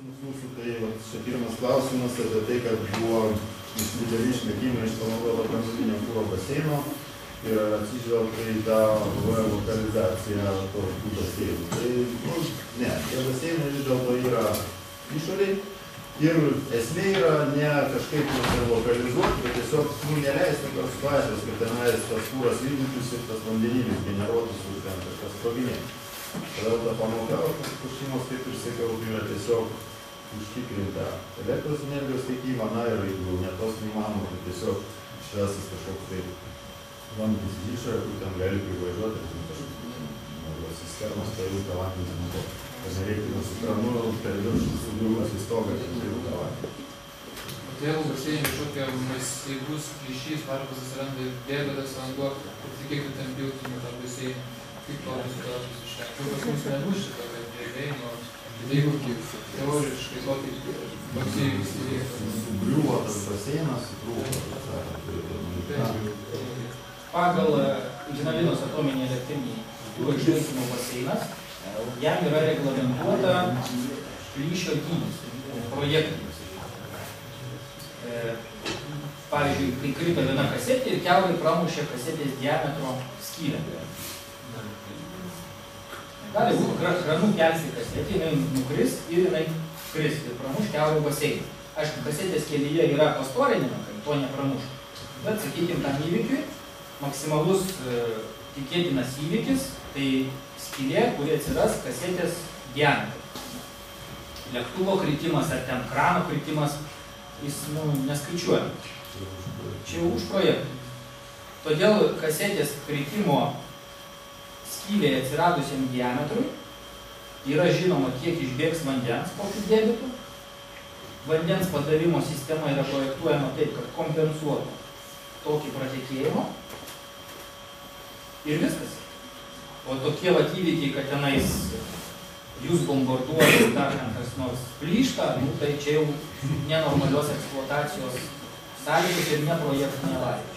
Mūsų tai čia pirmas klausimas apie tai, kad buvo dideli išmetimai iš panaudoto branduolinio kuro baseino ir atsižvelgta į tą lokalizaciją tų baseinų. Tai, ne, tie baseinai vis dėlto yra išoriai ir esmė yra ne kažkaip lokalizuoti, bet tiesiog neleisti tokios situacijos, kad tenais tas kūras vykdytus ir tas vandenilis generuotus ir ten kažkas sproginėtų. Todėl ta pamoka, Fukušimos, kaip ir sakiau, yra tiesiog užtikrinta elektros energijos teikimą, na ir jeigu ne tos neįmanoma, tai tiesiog išvestas kažkoks tai vamzdis iš išorę, kur ten gali privažiuoti ir kažkokios cisternos per ilgą vandenį naudoti. Kad nereikia nusikranu per viršų sugriuvas į stogą, kad tai ilgą vandenį. Tai jeigu baseinė kažkokia masyvus plyšys, varpas atsiranda ir bėga tas vanduo, tai kiek tu ten piltum tą baseiną, kaip to situacijos išvengti. Pas mus nebus šito, kad bėgėjimo, jeigu teoriškai tokį įvyks įvyktų. Sugriuvo tas baseinas, Pagal Ignalinos atominį elektrinį kuro išlaikymo baseinas, jam yra reglamentuota plyšio dydis projektinis. Pavyzdžiui, kai krito viena kasetė ir kiaurai pramušė kasetės diametro skylę. Gali būti kranų kelsi kasetė, jinai nukris ir jinai kris ir pramuš kiaurai baseiną. Aišku, kasetės kelyje yra pastorinima, kad to nepramuš. Bet, sakykime, tam įvykiui, maksimalus tikėtinas įvykis, tai skylė, kuri atsiras kasetės diametrą. Lėktuvo kritimas ar ten krano kritimas, jis neskaičiuoja. Čia jau už projektų. Todėl kasetės kritimo skylėje atsiradusiam diametrui yra žinoma, kiek išbėgs vandens kokiu debitu. Vandens padavimo sistema yra projektuojama taip, kad kompensuotų tokį pratekėjimą. Ir viskas. O tokie įvykiai, kad tenais jūs bombarduoja ir dar kas nors plyšta, tai čia jau nenormalios eksploatacijos sąlygos ir ne projektinė avarija.